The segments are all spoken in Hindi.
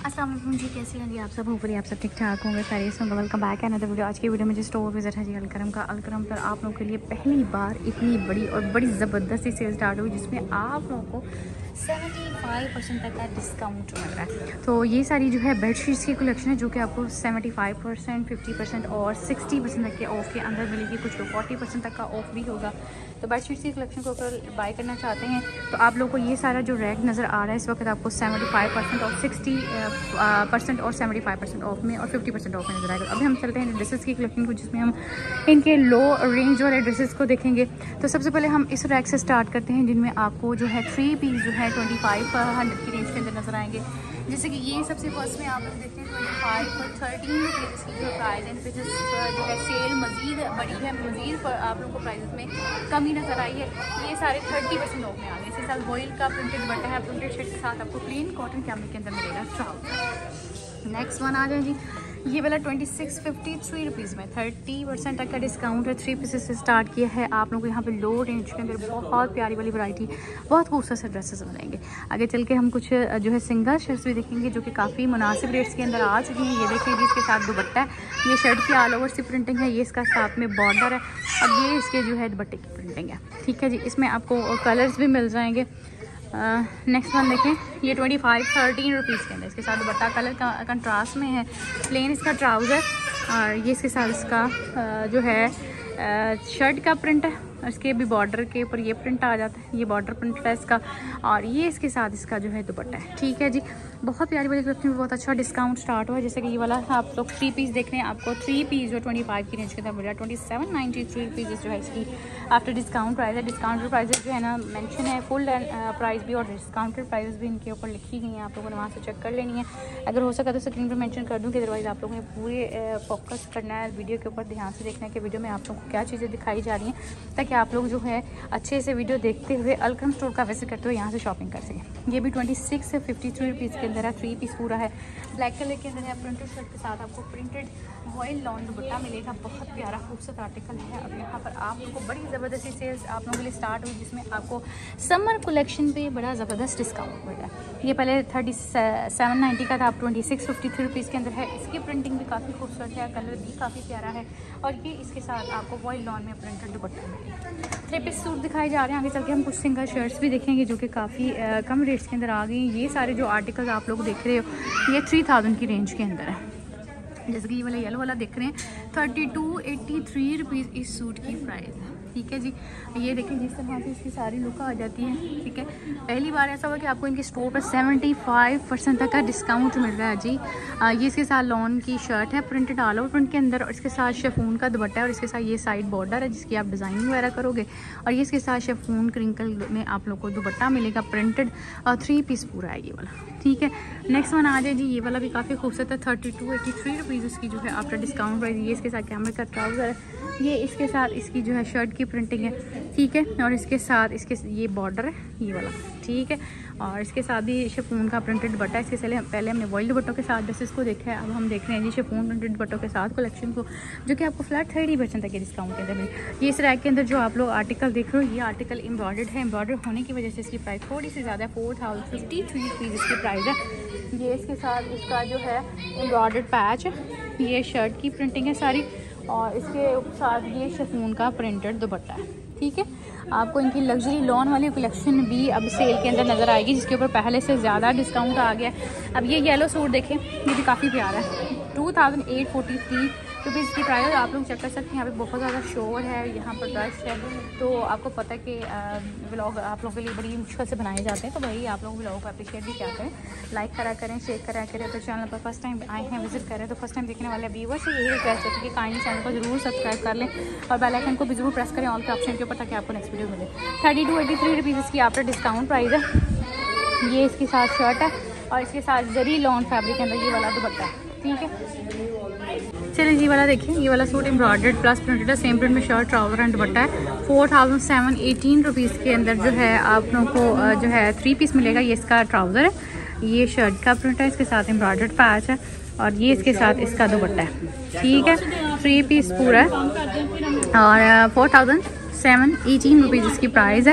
अस्सलाम वालेकुम जी, कैसे हैं जी आप सब? ऊपर आप सब ठीक ठाक होंगे, खैरियत से होंगे। वेलकम बैक है अनदर वीडियो। आज की वीडियो में जो स्टोर विजिट है जी अलकरम का। अलकरम पर आप लोगों के लिए पहली बार इतनी बड़ी और बड़ी ज़बरदस्त सी सेल स्टार्ट हुई जिसमें आप लोगों को 75% तक का डिस्काउंट मिल रहा है। तो ये सारी जो है बेडशीट्स की कलेक्शन है जो कि आपको 75%, 50% और 60% तक के ऑफ़ के अंदर मिलेगी। कुछ लोग 40% तक का ऑफ़ भी होगा। तो बेडशीट्स की कलेक्शन को अगर बाय करना चाहते हैं तो आप लोगों को ये सारा जो रैक नज़र आ रहा है इस वक्त आपको 75% और 60% और 75% ऑफ में और 50% ऑफ में नजर आएगा। अभी हम चलते हैं ड्रेसेस की कलेक्शन को जिसमें हम इनके लो रेंज वाले ड्रेसेस को देखेंगे। तो सबसे पहले हम इस रैक से स्टार्ट करते हैं जिनमें आपको जो है 3 पीस जो है 2500 की रेंज के अंदर नजर आएंगे। जैसे कि ये सबसे फर्स्ट में आप लोग देखते हैं 25 और 13 रुपीज़ की जो प्राइस है। इस जो है सेल मजीद बड़ी है, मजीद पर आप लोगों को प्राइस में कमी नजर आई है। ये सारे 30% ऑफ में आ गए। इसके साथ वॉइल का प्रिंटेड बटा है, प्रिंटेड शर्ट के साथ आपको प्लेन कॉटन कैमरे के अंदर मिलेगा ट्राउजर। नेक्स्ट वन आ जाए जी, ये वाला 2653 रुपीज़ में 30% तक का डिस्काउंट है। 3 पीसेस से स्टार्ट किया है। आप लोगों को यहाँ पे लो रेंज के अंदर बहुत प्यारी वाली वैरायटी, बहुत खूबसूरत से ड्रेसेस मिलेंगे। आगे चल के हम कुछ जो है सिंगल शर्ट्स भी देखेंगे जो कि काफ़ी मुनासिब रेट्स के अंदर आ चुकी हैं। ये देखिए जी, इसके साथ दुपट्टा है। ये शर्ट की ऑल ओवर सी प्रिंटिंग है, ये इसका साथ में बॉर्डर है और ये इसके जो है दुपट्टे की प्रिंटिंग है। ठीक है जी, इसमें आपको कलर्स भी मिल जाएंगे। नेक्स्ट वन देखें, ये 13 रुपीज़ के अंदर इसके साथ दुपट्टा कलर का कंट्रास्ट में है। प्लेन इसका ट्राउज़र और ये इसके साथ इसका जो है शर्ट का प्रिंट है। इसके भी बॉर्डर के ऊपर ये प्रिंट आ जाता है, ये बॉर्डर प्रिंट है इसका और ये इसके साथ इसका जो है दुपट्टा है। ठीक है जी, बहुत प्यारी वाली कलेक्शन में बहुत अच्छा डिस्काउंट स्टार्ट हुआ है। जैसे कि ये वाला आप लोग 3 पीस देख रहे हैं, आपको 3 पीस जो 25 की रेंज के अंदर मिल रहा है। 2793 रुपीज़ जो है इसकी आफ्टर डिस्काउंट प्राइस है। डिस्काउंटेड प्राइस जो है ना मेंशन है, फुल प्राइस भी और डिस्काउंटेड प्राइस भी इनके ऊपर लिखी गई हैं। आप लोगों ने वहाँ से चेक कर लेनी है। अगर हो सका तो स्क्रीन पर मेंशन कर दूँ कि अदरवाइज़ आप लोगों ने पूरे फोकस करना है वीडियो के ऊपर, ध्यान से देखना है कि वीडियो में आप लोगों को क्या चीज़ें दिखाई जा रही हैं ताकि आप लोग जो है अच्छे से वीडियो देखते हुए अलकरम स्टोर का विजिट करते हुए यहाँ से शॉपिंग कर सकें। ये भी 26 से 53 रुपीज़ के अंदर है। 3 पीस पूरा है, ब्लैक कलर के अंदर है। प्रिंटेड शर्ट के साथ आपको प्रिंटेड वॉइल लॉन दुपट्टा मिलेगा। बहुत प्यारा खूबसूरत आर्टिकल है। अब यहाँ पर आप लोगों को बड़ी ज़बरदस्ती सेल्स आप लोगों के लिए स्टार्ट हुई जिसमें आपको समर कलेक्शन पे बड़ा ज़बरदस्त डिस्काउंट मिल रहा है। ये पहले 3790 का था, आप 2653 रुपीज़ के अंदर है। इसकी प्रिंटिंग भी काफ़ी खूबसूरत है, कलर भी काफ़ी प्यारा है और ये इसके साथ आपको वॉइल लॉन में प्रिंटेड दुपट्टा मिलेगा। 3 पीस सूट दिखाए जा रहे हैं। आगे चल के हम कुछ सिंगल शर्ट्स भी देखेंगे जो कि काफ़ी कम रेट्स के अंदर आ गई हैं। ये सारे जो आर्टिकल्स आप लोग देख रहे हो ये 3000 की रेंज के अंदर है। जैसे कि ये वाला येलो वाला देख रहे हैं 3283 रुपीज़ इस सूट की प्राइस है। ठीक है जी, ये देखिए जिस तरह से इसकी सारी लुक आ जाती है। ठीक है, पहली बार ऐसा हुआ कि आपको इनके स्टोर पर 75% तक का डिस्काउंट मिल रहा है जी। ये इसके साथ लॉन की शर्ट है, प्रिंटेड ऑल ओवर प्रिंट के अंदर और इसके साथ शेफून का दुपट्टा है और इसके साथ ये साइड बॉर्डर है जिसकी आप डिज़ाइनिंग वगैरह करोगे और ये इसके साथ शेफून क्रिंकल में आप लोग को दुपट्टा मिलेगा प्रिंटेड और 3 पीस पूरा है ये वाला। ठीक है, नेक्स्ट वन आ जाए जी, ये वाला भी काफ़ी खूबसूरत है। 3283 रुपीज़ इसकी जो है आफ्टर डिस्काउंट प्राइस। ये इसके साथ कैमरे का ट्राउज़र है, ये इसके साथ इसकी जो है शर्ट की प्रिंटिंग है। ठीक है, और इसके साथ इसके ये बॉर्डर है ये वाला। ठीक है, और इसके साथ भी शिफॉन का प्रिंटेड दुपट्टा है। इसके पहले हमने वॉइल दुपट्टों के साथ ड्रेसेस को देखा है, अब हम देख रहे हैं जी शिफॉन प्रिंटेड दुपट्टों के साथ कलेक्शन को जो कि आपको फ्लैट 30% तक के डिस्काउंट के अंदर मिले। ये इस रैक के अंदर जो आप लोग आर्टिकल देख रहे हो ये आर्टिकल एम्ब्रॉयडर्ड है। एम्ब्रॉयडर्ड होने की वजह से इसकी प्राइस थोड़ी सी ज़्यादा है। 4053 रुपीज़ इसकी प्राइस है। ये इसके साथ इसका जो है एम्ब्रॉयडर्ड पैच है, ये शर्ट की प्रिंटिंग है सारी और इसके साथ ये शिफॉन का प्रिंटेड दुपट्टा है। ठीक है, आपको इनकी लग्जरी लॉन वाली कलेक्शन भी अब सेल के अंदर नज़र आएगी जिसके ऊपर पहले से ज़्यादा डिस्काउंट आ गया है। अब ये येलो सूट देखें, ये भी काफ़ी प्यारा है। 2843 रुपीज़ की प्राइस आप लोग चेक कर सकते हैं। यहाँ पे बहुत ज़्यादा शोर है, यहाँ पर रश है, तो आपको पता है कि व्लॉग आप लोगों के लिए बड़ी मुश्किल से बनाए जाते हैं। तो भाई आप लोग व्लॉग को अप्रिशिएट भी क्या करें, लाइक करा करें, शेयर करा करें। तो चैनल पर फर्स्ट टाइम आए हैं, विजिट करें तो फर्स्ट टाइम देखने वाले व्यूअर्स से यही रिक्वेस्ट है कि काइंडली चैनल को जरूर सब्सक्राइब कर लें और बेल आइकन को भी जरूर प्रेस करें ऑल के ऑप्शन के ऊपर ताकि आपको नेक्स्ट वीडियो मिले। 3283 रुपीज़ इसकी आफ्टर डिस्काउंट प्राइस है। ये इसके साथ शर्ट है और इसके साथ जरी लॉन फैब्रिक के अंदर ये वाला दुपट्टा है। ठीक है, चलिए जी वाला देखिए, ये वाला सूट एम्ब्रॉयडर्ड प्लस प्रिंटेड है। सेम प्रिंट में शर्ट ट्राउजर एंड दुपट्टा है। 4718 रुपीज़ के अंदर जो है आप लोगों को जो है 3 पीस मिलेगा। ये इसका ट्राउज़र है, ये शर्ट का प्रिंट है, इसके साथ एम्ब्रॉयडर्ड पैच है और ये इसके साथ इसका दुपट्टा है। ठीक है, 3 पीस पूरा है और 4718 रुपीज़ इसकी प्राइस है।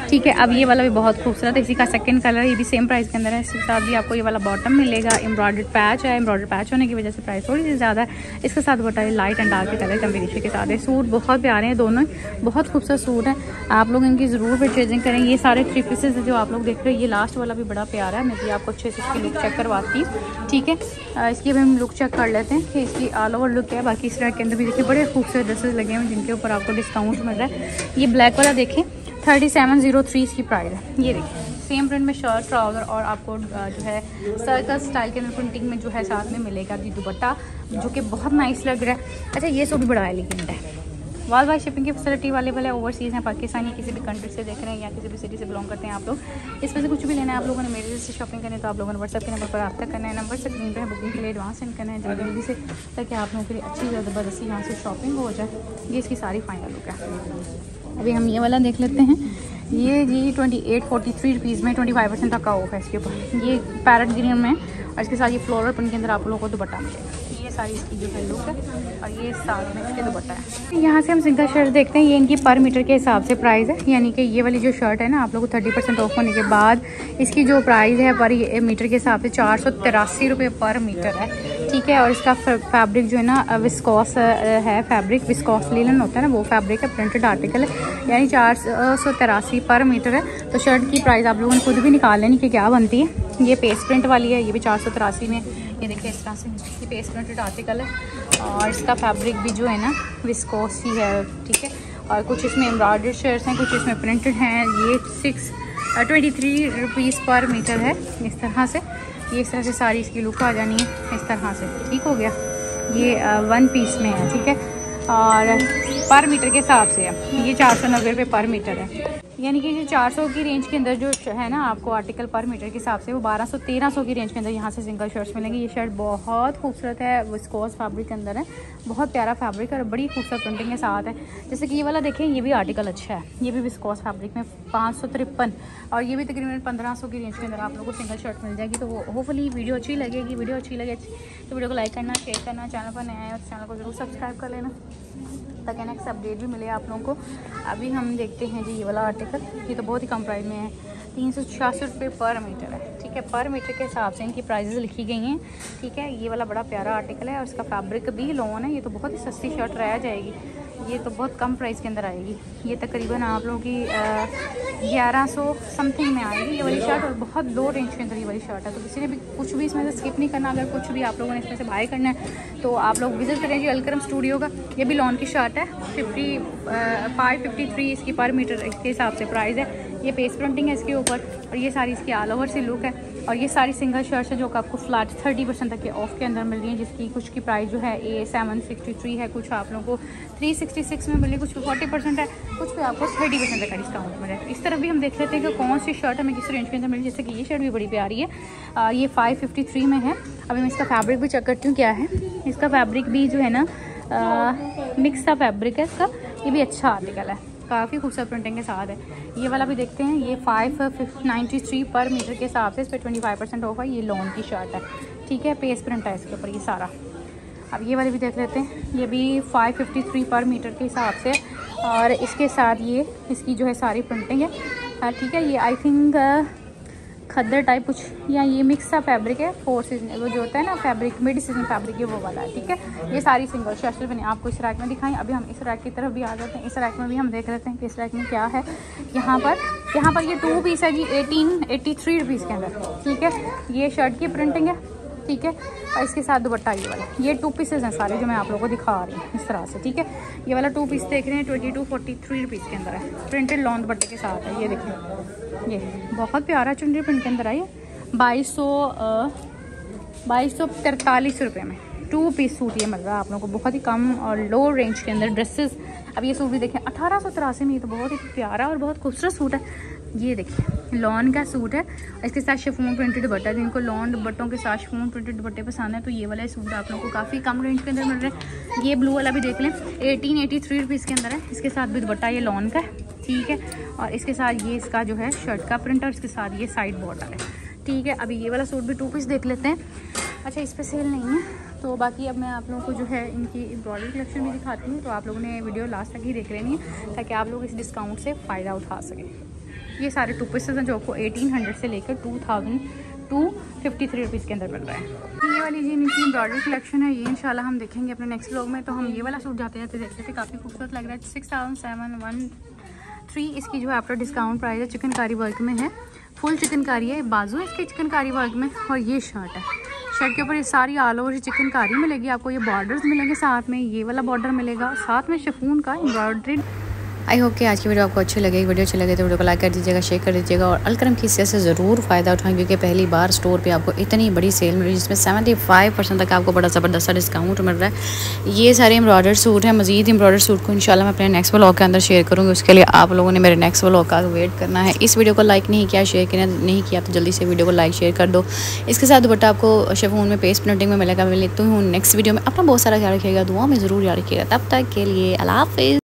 ठीक है। अब ये वाला भी बहुत खूबसूरत है, इसी का सेकंड कलर, ये भी सेम प्राइस के अंदर है। इसके साथ भी आपको ये वाला बॉटम मिलेगा, एम्ब्रॉयडर्ड पैच है, एम्ब्रॉयडर्ड पैच होने की वजह से प्राइस थोड़ी सी ज़्यादा है। इसके साथ बॉटम लाइट एंड डार्क के कलर कम्बिनेशन के साथ है। सूट बहुत प्यारे हैं, दोनों बहुत खूबसूरत सूट है, आप लोग इनकी ज़रूर परचेजिंग करें। ये सारे 3 पीसेज जो आप लोग देख रहे हैं, ये लास्ट वाला भी बड़ा प्यारा है, मैं भी आपको अच्छे से इसकी लुक चेक करवाती हूँ। ठीक है, इसकी भी हम लुक चेक कर लेते हैं कि इसकी ऑल ओवर लुक है। बाकी इस रैक के अंदर भी देखिए बड़े खूबसूरत ड्रेसेस लगे हुए हैं जिनके ऊपर आपको डिस्काउंट मिल रहा है। ये ब्लैक वाला देखें 3703 इसकी प्राइस है। ये देखिए सेम प्रिंट में शर्ट ट्राउज़र और आपको जो है सर्कल स्टाइल के अंदर प्रिंटिंग में जो है साथ में मिलेगा ये दुपट्टा, जो कि बहुत नाइस लग रहा है। अच्छा, ये सो भी बड़ा एलिगेंट है, वर्ल्ड वाइड शिपिंग की फैसिलिटी अवेलेबल है। ओवरसीज़ हैं, पाकिस्तानी किसी भी कंट्री से देख रहे हैं या किसी भी सिटी से बिलोंग करते हैं आप लोग, इसमें से कुछ भी लेना है आप लोगों ने मेरे से शॉपिंग करनी है तो आप लोगों ने व्हाट्सएप के नंबर पर रब्ता करना है। नंबर से स्क्रीन पे है, बुकिंग के लिए एडवांस सेंड करना है जल्दी जल्दी से, ताकि आप लोगों के लिए अच्छी ज़बरदस्ती यहाँ से शॉपिंग हो जाए। ये इसकी सारी फाइनल लुक है। अभी हम ये वाला देख लेते हैं। ये जी 2843 रुपीज़ में 25% तक का ऑफ है इसके ऊपर। ये पैरेट ग्रीन में और इसके साथ ये फ्लोरल प्रिंट के अंदर आप लोगों को दुपट्टा मिलेगा। ये सारी इसकी जो है लुक है और ये साथ में इसके दुपट्टा है। यहाँ से हम सिंगल शर्ट देखते हैं, ये इनकी पर मीटर के हिसाब से प्राइस है, यानी कि ये वाली जो शर्ट है ना आप लोगों को 30% ऑफ होने के बाद इसकी जो प्राइस है पर मीटर के हिसाब से 483 रुपये पर मीटर है। ठीक है, और इसका फैब्रिक जो है ना विस्कॉस है, फैब्रिक विस्कॉस लिनन होता है ना वो फैब्रिक है, प्रिंटेड आर्टिकल है, यानी 483 पर मीटर है। तो शर्ट की प्राइस आप लोगों ने खुद भी निकाल लेनी कि क्या बनती है। ये पेस्ट प्रिंट वाली है, ये भी 483 में, ये देखिए इस तरह से ये पेस्ट प्रिंटेड आर्टिकल है और इसका फैब्रिक भी जो है ना विस्कॉस ही है। ठीक है, और कुछ इसमें एम्ब्रॉयडर्ड शर्ट्स हैं, कुछ इसमें प्रिंटेड हैं। ये 23 रुपीज़ पर मीटर है इस तरह से। ये इस तरह से सारी इसकी लुक आ जानी है इस तरह से। ठीक हो गया, ये 1 पीस में है। ठीक है, और पर मीटर के हिसाब से है, ये 490 रुपये पर मीटर है, यानी कि जो 400 की रेंज के अंदर जो है ना आपको आर्टिकल पर मीटर के हिसाब से वो 1200-1300 की रेंज के अंदर यहाँ से सिंगल शर्ट्स मिलेंगे। ये शर्ट बहुत खूबसूरत है, विस्कोस फैब्रिक के अंदर है, बहुत प्यारा फैब्रिक और बड़ी खूबसूरत प्रिंटिंग के साथ है। जैसे कि ये वाला देखें, ये भी आर्टिकल अच्छा है, ये भी विस्कोस फैब्रिक में 553 और ये भी तकरीबन 1500 की रेंज के अंदर आप लोगों को सिंगल शर्ट मिल जाएगी। तो वो होपफुली वीडियो अच्छी लगेगी। वीडियो अच्छी लगे तो वीडियो को लाइक करना, शेयर करना, चैनल पर नया है और चैनल को जरूर सब्सक्राइब कर लेना ताकि नेक्स्ट अपडेट भी मिले आप लोगों को। अभी हम देखते हैं जी ये वाला आर्टिकल, ये तो बहुत ही कम प्राइस में है, 366 रुपये पर मीटर है। ठीक है, पर मीटर के हिसाब से इनकी प्राइजेस लिखी गई हैं। ठीक है, ये वाला बड़ा प्यारा आर्टिकल है और इसका फैब्रिक भी लॉन है। ये तो बहुत ही सस्ती शर्ट रह जाएगी, ये तो बहुत कम प्राइस के अंदर आएगी। ये तकरीबन आप लोगों की 1100 समथिंग में आएगी ये वाली शर्ट और बहुत लो रेंज के अंदर ये वाली शर्ट है। तो किसी ने भी कुछ भी इसमें से स्किप नहीं करना। अगर कुछ भी आप लोगों ने इसमें से बाय करना है तो आप लोग विजिट करें जी अलकरम स्टूडियो का। ये भी लॉन की शर्ट है, 553 इसकी पर मीटर इसके हिसाब से प्राइस है। ये पेस्ट प्रिंटिंग है इसके ऊपर और ये सारी इसकी ऑल ओवर सी लुक है और ये सारी सिंगल शर्ट्स है जो कि आपको फ्लैट 30% तक के ऑफ के अंदर मिल रही है, जिसकी कुछ की प्राइस जो है ये 763 है, कुछ आप लोगों को 366 में मिल रही है, कुछ 40% है, कुछ पे आपको 30% तक का डिस्काउंट मिल रहा है। इस तरफ भी हम देख लेते हैं कि कौन सी शर्ट हमें किस रेंज के अंदर मिल रही है। जैसे कि ये शर्ट भी बड़ी प्यारी है, ये 553 में है। अभी मैं इसका फैब्रिक भी चेक करती हूँ क्या है। इसका फैब्रिक भी जो है ना मिक्स सा फैब्रिक है इसका, ये भी अच्छा आर्टिकल है, काफ़ी खूबसूरत प्रिंटिंग के साथ है। ये वाला भी देखते हैं, ये 593 पर मीटर के हिसाब से इस पर 25% ऑफ है। ये लॉन की शर्ट है। ठीक है, पेस्ट प्रिंट है इसके ऊपर ये सारा। अब ये वाली भी देख लेते हैं, ये भी 553 पर मीटर के हिसाब से और इसके साथ ये इसकी जो है सारी प्रिंटिंग है। ठीक है, ये आई थिंक खद्दर टाइप कुछ या ये मिक्स सा फैब्रिक है, 4 सीजन वो जो होता है ना फैब्रिक, मिड सीजन फैब्रिक, ये वो वाला है। ठीक है, ये सारी सिंगल शर्ट्स मैंने आपको इस रैक में दिखाई। अभी हम इस रैक की तरफ भी आ जाते हैं। इस रैक में भी हम देख लेते हैं कि इस रैक में क्या है। यहाँ पर ये 2 पीस है जी 1883 रुपीज़ के अंदर। ठीक है, ये शर्ट की प्रिंटिंग है। ठीक है, और इसके साथ दुपट्टा ये वाला, ये 2 पीसेज हैं सारे जो मैं आप लोगों को दिखा रही हूँ इस तरह से। ठीक है, ये वाला 2 पीस देख रहे हैं 2243 रुपीज़ के अंदर है, प्रिंटेड लॉन दुपट्टे के साथ है। ये देखिए, ये बहुत प्यारा चुनरी प्रिंट के अंदर आई है, 2243 रुपये में 2 पीस सूट ये मिल रहा है आप लोगों को बहुत ही कम और लो रेंज के अंदर ड्रेसेस। अब ये सूट भी देखें 1883 में, ये तो बहुत ही प्यारा और बहुत खूबसूरत सूट है। ये देखिए लॉन का सूट है, इसके साथ शिफॉन प्रिंटेड दुपट्टा है। जिनको लॉन दुपट्टों के साथ शिफॉन प्रिंटेड दुपट्टे पसंद है तो ये वाला सूट आप लोगों को काफ़ी कम रेंज के अंदर मिल रहा है। ये ब्लू वाला भी देख लें, 1883 रुपीज़ के अंदर है। इसके साथ भी दुपट्टा ये लॉन का है। ठीक है, और इसके साथ ये इसका जो है शर्ट का प्रिंट और इसके साथ ये साइड बॉर्डर है। ठीक है, अभी ये वाला सूट भी 2 पीस देख लेते हैं। अच्छा, इस पर सेल नहीं है तो बाकी अब मैं आप लोगों को जो है इनकी एम्ब्रॉयडरी कलेक्शन भी दिखाती हूँ। तो आप लोगों ने वीडियो लास्ट तक ही देख लेनी है ताकि आप लोग इस डिस्काउंट से फ़ायदा उठा सकें। ये सारे 2 पीसेस हैं जो आपको 1800 से लेकर 2253 रुपीज़ के अंदर मिल रहा है। ये वाली जी इनकी एम्ब्रॉयडरी कलेक्शन है, ये इंशाल्लाह हम देखेंगे अपने नेक्स्ट व्लॉग में। तो हम ये वाला सूट जाते जाते देखते थे, काफ़ी खूबसूरत लग रहा है। 6713 इसकी जो है आफ्टर डिस्काउंट प्राइस है। चिकनकारी वर्क में है, फुल चिकनकारी है, बाजू है इसके चिकनकारी वर्क में। और ये शर्ट है, शर्ट के ऊपर ये सारी ऑल ओवर चिकनकारी मिलेगी आपको। ये बॉर्डर्स मिलेंगे, साथ में ये वाला बॉर्डर मिलेगा, साथ में शिफॉन का एम्ब्रॉयडरी। आई होप कि आज की वीडियो आपको अच्छी लगे। वीडियो अच्छी लगे तो वीडियो को लाइक कर दीजिएगा, शेयर कर दीजिएगा और अलकरम की सेल से ज़रूर फ़ायदा उठाएं, क्योंकि पहली बार स्टोर पे आपको इतनी बड़ी सेल मिल रही है जिसमें 75% तक आपको बड़ा ज़बरदस्त डिस्काउंट मिल रहा है। ये सारे एम्ब्रॉयडर सूट हैं। मज़ीद एम्ब्रॉयडर सूट को इंशाल्लाह मैं अपने नेक्स्ट व्लॉग के अंदर शेयर करूँगी। उसके लिए आप लोगों ने मेरे नेक्स्ट व्लॉग का वेट करना है। इस वीडियो को लाइक नहीं किया, शेयर नहीं किया तो जल्दी से वीडियो को लाइक शेयर कर दो। इसके साथ दुपट्टा आपको शिफॉन में पेस्ट प्रिंटिंग में मिलेगा। मैं लेती हूँ नेक्स्ट वीडियो में। अपना बहुत सारा ख्याल रखिएगा, दुआ में ज़रूर याद रखिएगा। तब तक के लिए अल्लाह हाफ़िज़।